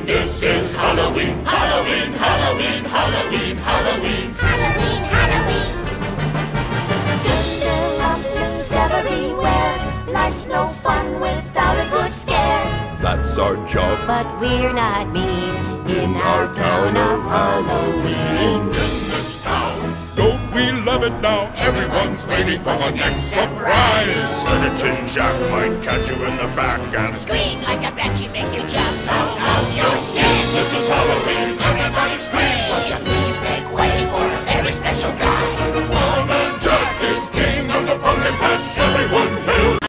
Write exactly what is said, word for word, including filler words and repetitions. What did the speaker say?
This is Halloween, Halloween, Halloween, Halloween, Halloween, Halloween, Halloween. Tinderlumblings everywhere. Life's no fun without a good scare. That's our job, But we're not mean in our town of Halloween. in this town. don't we love it now? Everyone's waiting for the next surprise. Skeleton Jack might catch you in the back and Scream like a banshee, make you jump.